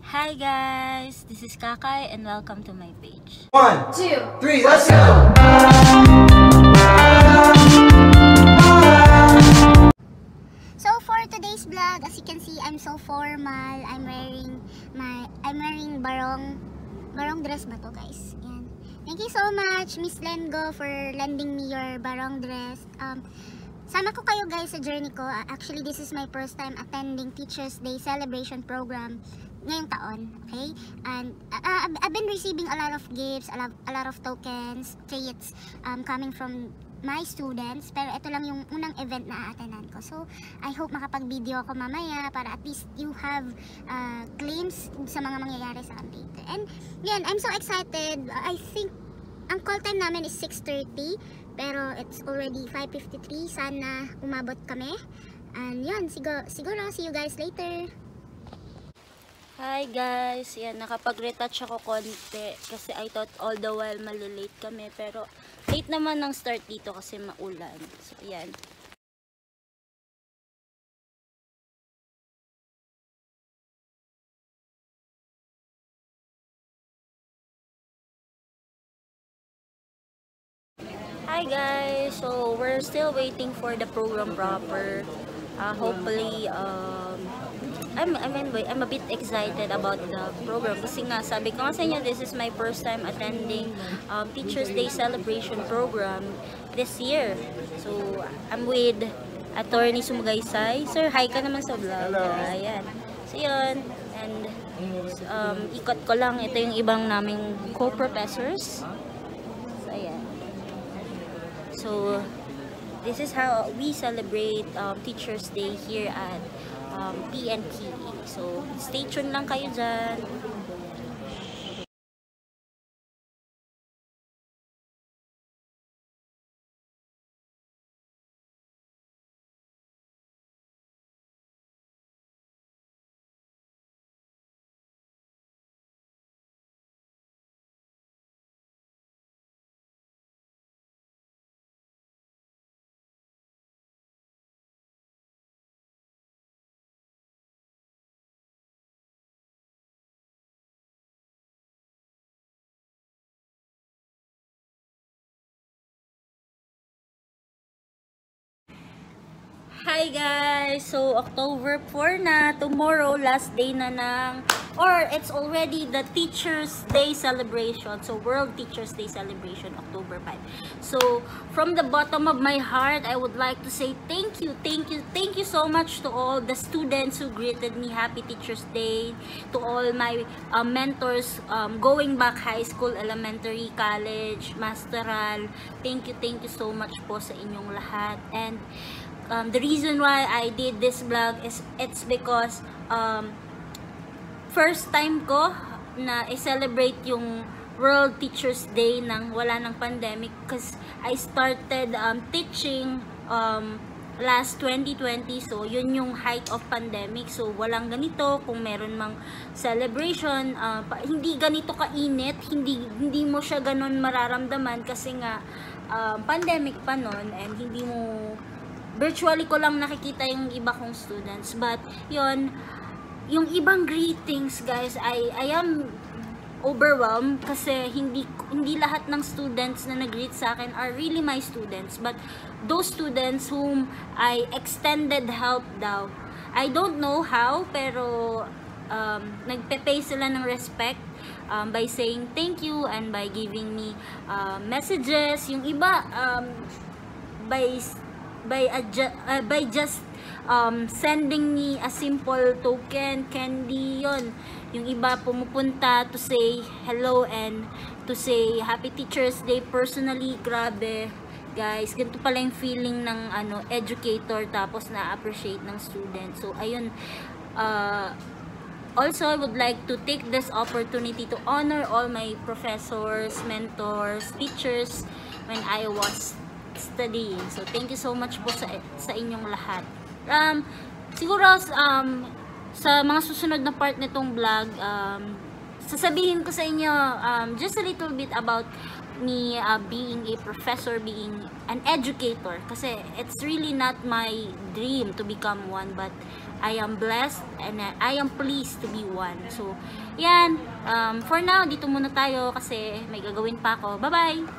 Hi guys, this is Kakay and welcome to my page. 1, 2, 3, let's go! So for today's vlog, as you can see, I'm so formal. I'm wearing barong dress ba to, guys? Yan. Thank you so much, Miss Lengo, for lending me your barong dress. Sama ko kayo guys sa journey ko. Actually, this is my first time attending Teachers Day celebration program ngayong taon, okay? And I've been receiving a lot of gifts, a lot of tokens, treats coming from my students, pero ito lang yung unang event na a-attendan ko. So, I hope makapag-video ako mamaya para at least you have glimpse sa mga mangyayari sa akin later. And yan, I'm so excited. I think ang call time namin is 6:30, pero it's already 5:53. Sana umabot kami. And yan, siguro see you guys later. Hi guys, yan, nakapag-retouch ako konti kasi I thought all the while malilate kami, pero late naman ng start dito kasi maulan. So yan. Hi guys, so we're still waiting for the program proper. Hopefully I'm a bit excited about the program kasi nga sabi ko nga sa inyo, this is my first time attending Teachers Day celebration program this year. So I'm with Attorney Sumugaysay. Sir, hi ka naman sa vlog. Ayan. So yun, and ikot ko lang, ito yung ibang naming co-professors. So ayan. So this is how we celebrate Teachers Day here at PNP. So, stay tuned lang kayo dyan. Hi guys! So, October 4 na. Tomorrow, last day na ng, or it's already the Teachers Day celebration. So, World Teachers Day celebration, October 5. So, from the bottom of my heart, I would like to say thank you so much to all the students who greeted me. Happy Teachers Day. To all my mentors going back high school, elementary, college, masteral. Thank you so much po sa inyong lahat. And the reason why I did this vlog is it's because first time ko na i-celebrate yung World Teachers Day nang wala ng pandemic, because I started teaching last 2020, so yun yung height of pandemic. So walang ganito, kung meron mang celebration, hindi ganito kainit, hindi mo siya ganun mararamdaman kasi nga pandemic pa nun, and hindi mo virtually ko lang nakikita yung iba kong students. But yun, yung ibang greetings guys, I am overwhelmed kasi hindi lahat ng students na nag-greet sa akin are really my students, but those students whom I extended help daw, I don't know how, pero nagpe-pay sila ng respect by saying thank you and by giving me messages. Yung iba by just sending me a simple token, candy, yon. Yung iba pumupunta to say hello and to say Happy Teachers Day personally. Grabe guys, ganito pala yung feeling ng educator tapos na-appreciate ng student. So ayun, also I would like to take this opportunity to honor all my professors, mentors, teachers when I was studying. So thank you so much po sa inyong lahat. Siguro sa mga susunod na part nitong vlog, sasabihin ko sa inyo just a little bit about me being a professor, being an educator, kasi it's really not my dream to become one, but I am blessed and I am pleased to be one. So, yan. For now, dito muna tayo kasi may gagawin pa ako. Bye-bye!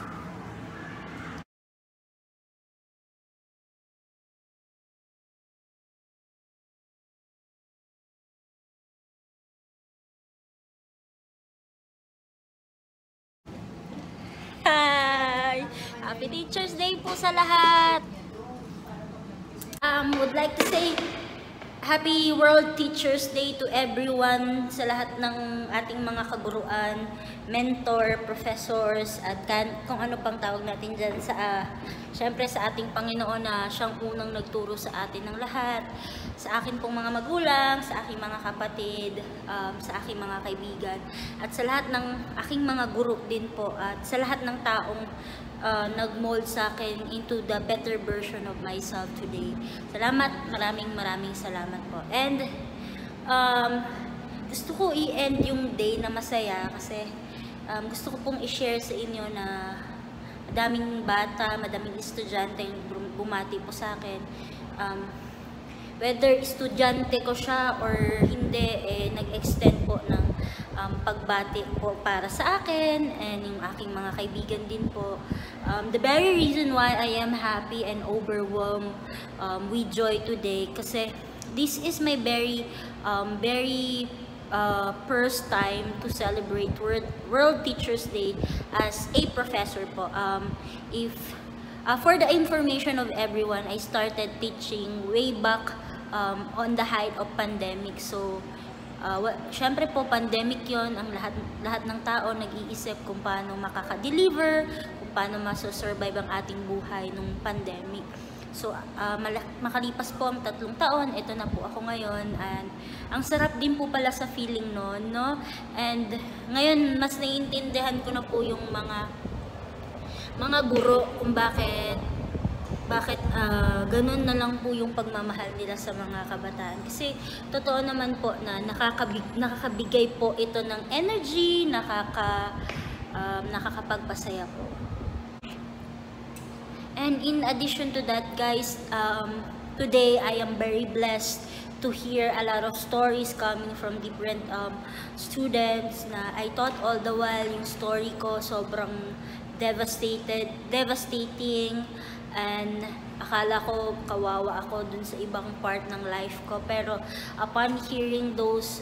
Hi! Happy Teacher's Day po sa lahat! Would like to say Happy World Teacher's Day to everyone, sa lahat ng ating mga kaguruan, mentor, professors, at kung ano pang tawag natin dyan syempre sa ating Panginoon na siyang unang nagturo sa atin ng lahat, sa akin pong mga magulang, sa aking mga kapatid, sa aking mga kaibigan, at sa lahat ng aking mga guro din po, at sa lahat ng taong nag-mold sa akin into the better version of myself today. Salamat, maraming salamat po. And gusto ko i-end yung day na masaya kasi gusto ko pong i-share sa inyo na madaming bata, madaming estudyante yung bumati po sa akin. Whether estudyante ko siya or hindi, nag-extend po ng pagbati po para sa akin and yung aking mga kaibigan din po. The very reason why I am happy and overwhelmed with joy today kasi this is my very first time to celebrate World Teachers Day as a professor po. For the information of everyone, I started teaching way back on the height of pandemic. So syempre po pandemic yon, ang lahat ng tao nag-iisip kung paano makaka-deliver, kung paano maso-survive ang ating buhay nung pandemic. So makalipas po ang 3 taon, ito na po ako ngayon, and ang sarap din po pala sa feeling noon, no? And ngayon mas naiintindihan ko na po yung mga guro kung bakit ganun na lang po yung pagmamahal nila sa mga kabataan. Kasi totoo naman po na nakakabigay po ito ng energy, nakakapagpasaya po. And in addition to that, guys, today I am very blessed to hear a lot of stories coming from different students na I thought all the while yung story ko sobrang devastating, and akala ko kawawa ako dun sa ibang part ng life ko, pero upon hearing those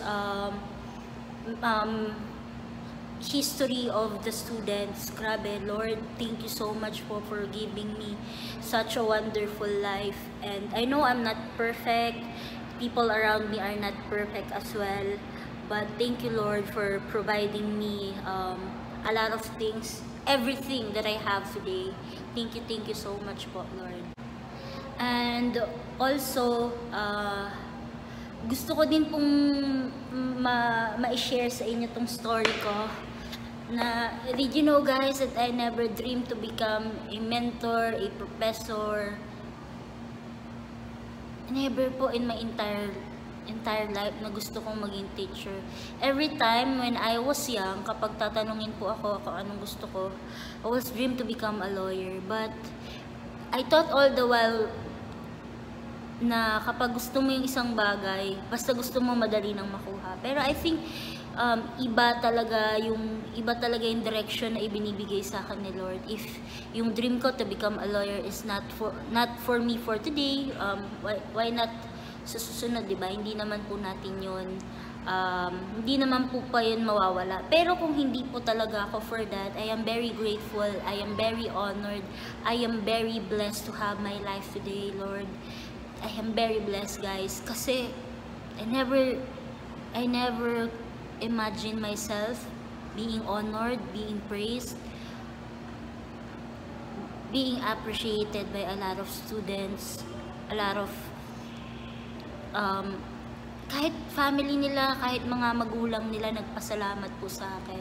history of the students, grabe, Lord, thank you so much for giving me such a wonderful life. And I know I'm not perfect, people around me are not perfect as well, but thank you, Lord, for providing me a lot of things, everything that I have today. Thank you so much po, Lord. And also, gusto ko din pong ma-share sa inyo tong story ko na, did you know guys that I never dreamed to become a mentor, a professor? Never po in my entire life na gusto kong maging teacher. Every time when I was young, kapag tatanungin po ako kung anong gusto ko, I always dreamed to become a lawyer. But I thought all the while na kapag gusto mo yung isang bagay, basta gusto mo madali nang makuha. Pero I think iba talaga yung direction na ibinibigay sa akin ni Lord. If yung dream ko to become a lawyer is not for me for today, why not sa susunod, diba? Hindi naman po natin yun, hindi naman po pa yun mawawala. Pero kung hindi po talaga ako for that, I am very grateful, I am very honored, I am very blessed to have my life today, Lord. I am very blessed, guys, kasi I never imagined myself being honored, being praised, being appreciated by a lot of students, a lot of kahit family nila, kahit mga magulang nila nagpasalamat po sa akin.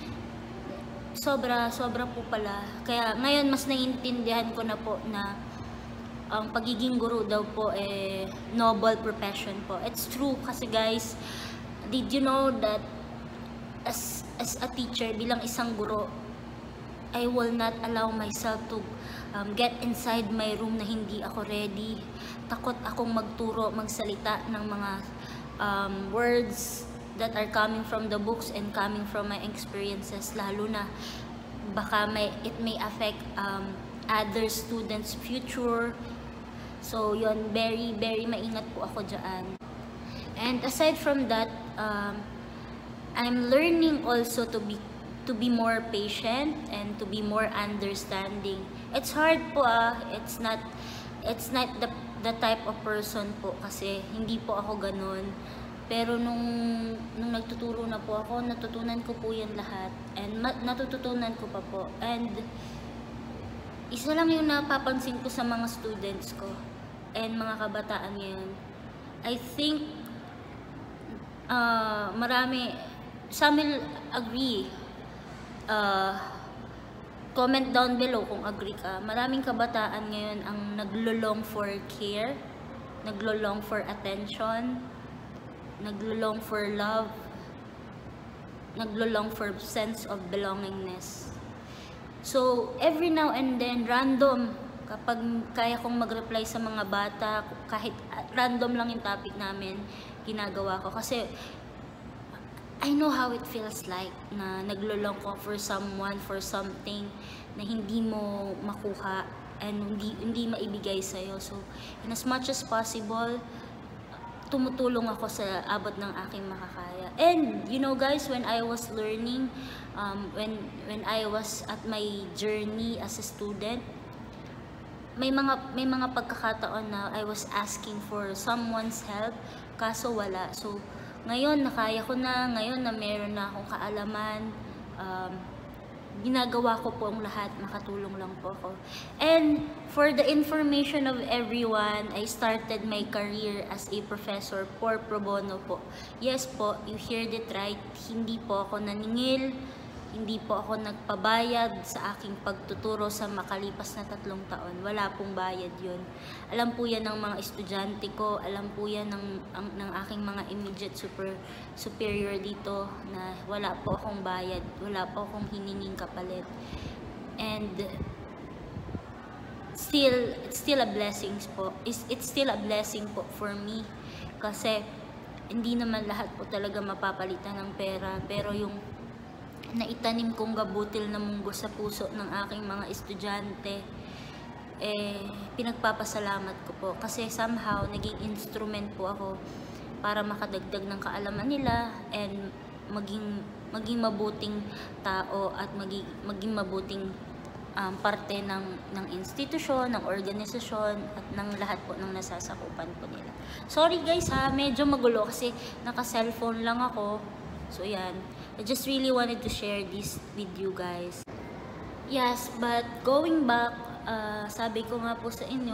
Sobra po pala. Kaya ngayon mas naiintindihan ko na po na ang pagiging guro daw po noble profession po. It's true kasi guys, did you know that as a teacher, bilang isang guro, I will not allow myself to get inside my room na hindi ako ready. Takot akong magturo, magsalita ng mga words that are coming from the books and coming from my experiences, lalo na baka it may affect other students' future. So yun, very maingat po ako dyan. And aside from that, I'm learning also to be more patient and to be more understanding. It's hard po it's not the type of person po kasi hindi po ako ganun. Pero nung nagtuturo na po ako, natutunan ko po yan lahat. And natututunan ko pa po. And isa lang yung napapansin ko sa mga students ko and mga kabataan ngayon. I think marami, some will agree. Comment down below kung agree ka. Maraming kabataan ngayon ang naglulong for care, naglulong for attention, naglulong for love, naglulong for sense of belongingness. So, every now and then, random, kapag kaya kong mag-reply sa mga bata, kahit random lang yung topic namin, ginagawa ko. Kasi, I know how it feels like na naglulong ko for someone, for something na hindi mo makuha and hindi maibigay sa'yo. So, in as much as possible, tumutulong ako sa abot ng aking makakaya. And, you know guys, when I was learning, when I was at my journey as a student, may mga pagkakataon na I was asking for someone's help, kaso wala. So, ngayon, nakaya ko na, ngayon na meron na akong kaalaman, ginagawa ko po ang lahat, makatulong lang po ako. And for the information of everyone, I started my career as a professor for pro bono po. Yes po, you heard it right, hindi po ako naningil, hindi po ako nagpabayad sa aking pagtuturo sa makalipas na 3 taon. Wala pong bayad yun. Alam po yan ng mga estudyante ko, alam po yan ng aking mga immediate superior dito na wala po akong bayad, wala po akong hininging kapalit. And it's still a blessing po. It's still a blessing po for me kasi hindi naman lahat po talaga mapapalitan ng pera, pero yung naitanim kong gabutil na munggo sa puso ng aking mga estudyante, pinagpapasalamat ko po kasi somehow naging instrument po ako para makadagdag ng kaalaman nila and maging mabuting tao at maging mabuting parte ng institusyon, ng organisasyon at ng lahat po ng nasasakupan po nila. Sorry guys medyo magulo kasi naka-cellphone lang ako. So yan, I just really wanted to share this with you guys. Yes, but going back, sabi ko nga po sa inyo,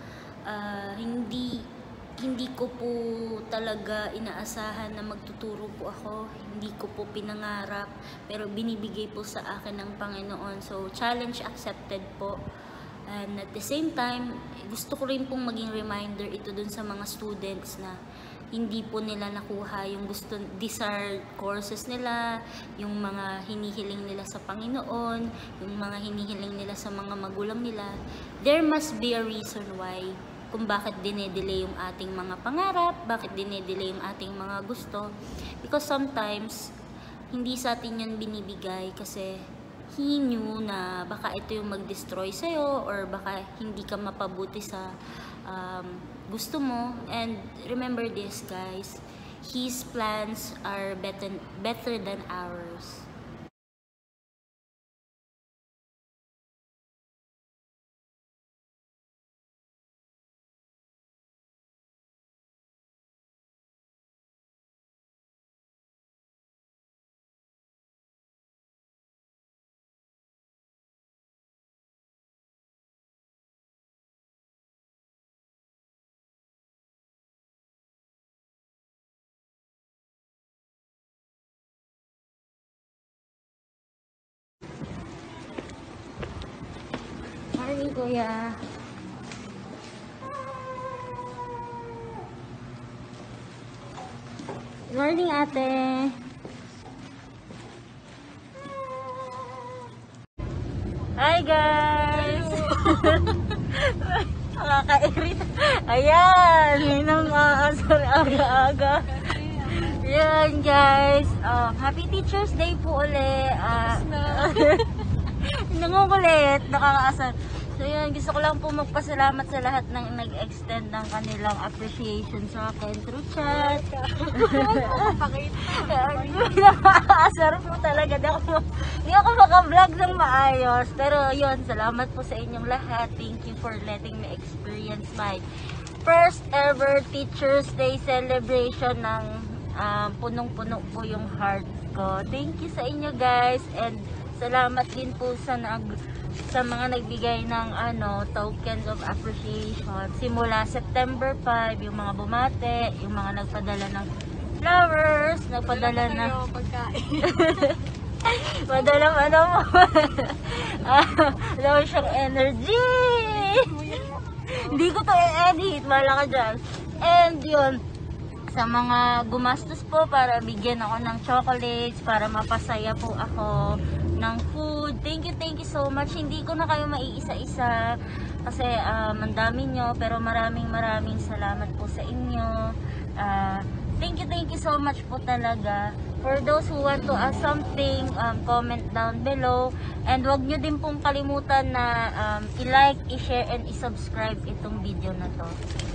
hindi ko po talaga inaasahan na magtuturo po ako. Hindi ko po pinangarap, pero binibigay po sa akin ng Panginoon. So, challenge accepted po. And at the same time, gusto ko rin pong maging reminder ito dun sa mga students na hindi po nila nakuha yung desired courses nila, yung mga hinihiling nila sa Panginoon, yung mga hinihiling nila sa mga magulang nila. There must be a reason why kung bakit dinedelay yung ating mga pangarap, bakit dinedelay yung ating mga gusto. Because sometimes, hindi sa atin yun binibigay kasi He knew na baka ito yung mag-destroy sa'yo or baka hindi ka mapabuti sa gusto mo. And remember this guys, His plans are better than ours. Sorry, kuya. Good morning, ate. Hi guys! Nakaka-irit. Ayan! May nang aasar aga-aga. Ayan guys. Happy Teacher's Day po ulit. Nangungulit. Nakakaasar. So yun, gusto ko lang po magpasalamat sa lahat ng nag-extend ng kanilang appreciation sa akin through chat. Nakakaasar po talaga. Hindi ako maka-vlog ng maayos. Pero yun, salamat po sa inyong lahat. Thank you for letting me experience my first ever Teacher's Day celebration ng punong-puno po yung heart ko. Thank you sa inyo guys. And salamat din po sa mga nagbigay ng tokens of appreciation simula September 5, yung mga bumate, yung mga nagpadala ng flowers, nagpadala ng padala mo alam siyang energy. Hindi ko to i-edit, wala ka dyan. And yun, sa mga gumastos po para bigyan ako ng chocolates, para mapasaya po ako ng food. Thank you so much. Hindi ko na kayo maiisa-isa kasi mandami nyo, pero maraming salamat po sa inyo. Thank you so much po talaga. For those who want to ask something, comment down below. And wag nyo din pong kalimutan na i-like, i-share, and i-subscribe itong video na to.